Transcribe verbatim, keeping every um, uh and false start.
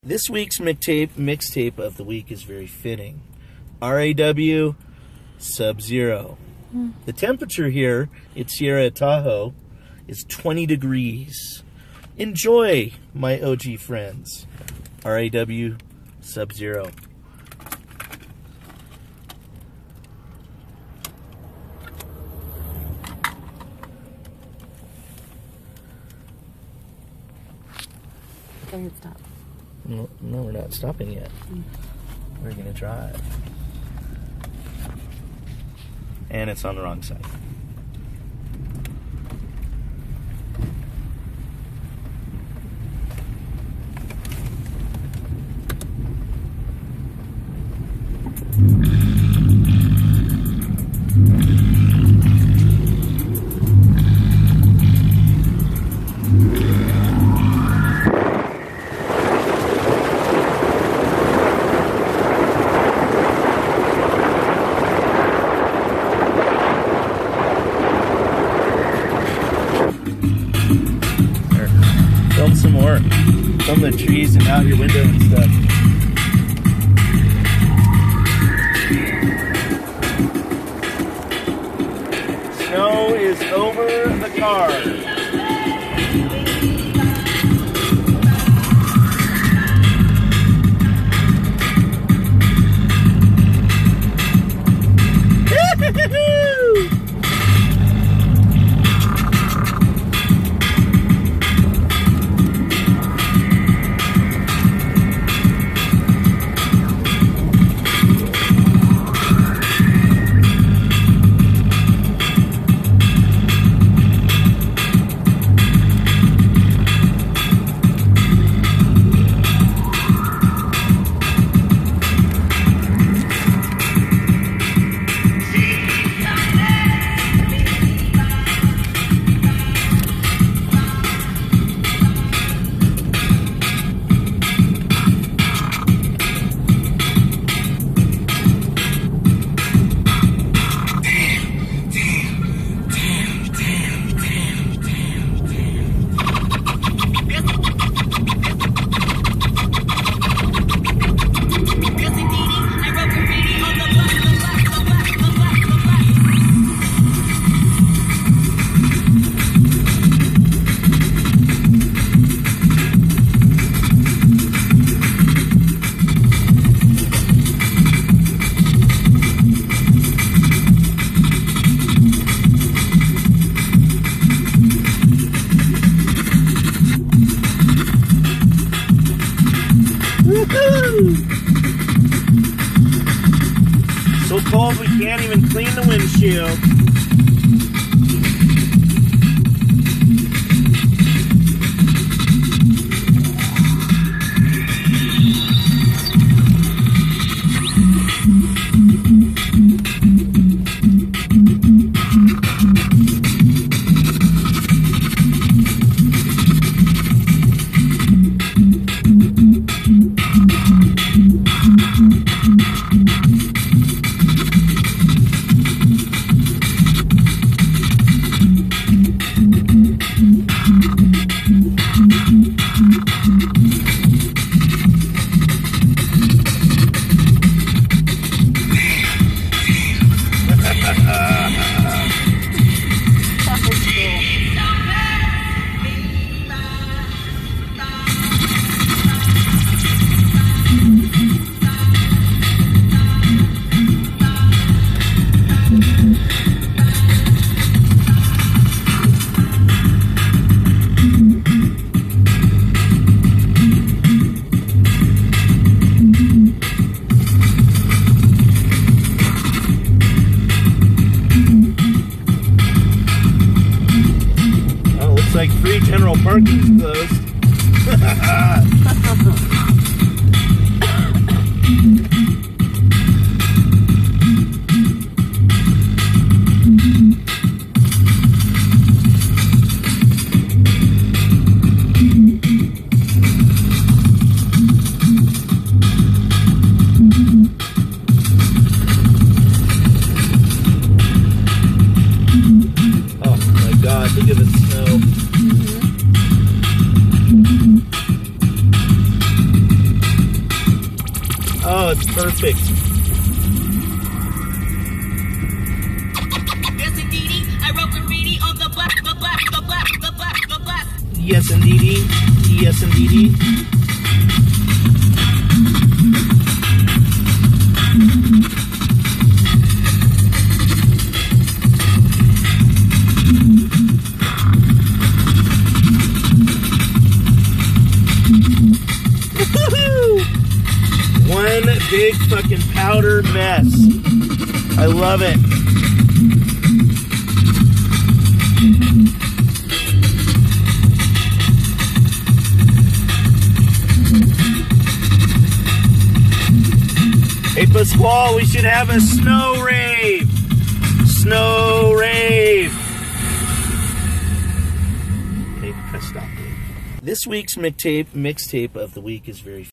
This week's mixtape mixtape of the week is very fitting. R A W Subzero. Mm. The temperature here at Sierra Tahoe is twenty degrees. Enjoy, my O G friends. R A W Subzero. Go ahead, stop. No, no, we're not stopping yet. Mm. We're gonna drive. And it's on the wrong side. Film some more. Film the trees and out your window and stuff. Snow is over the car. So cold we can't even clean the windshield. Like free general parking closed. Oh my God, look at the snow. Oh, it's perfect. Yes, indeedy. I wrote graffiti on the black, the black, the black, the black, the black. Yes, indeedy. Yes, indeedy. One big fucking powder mess. I love it. Hey, Pasquale, we should have a snow rave. Snow rave. Okay, press stop. This week's mixtape mixtape of the week is very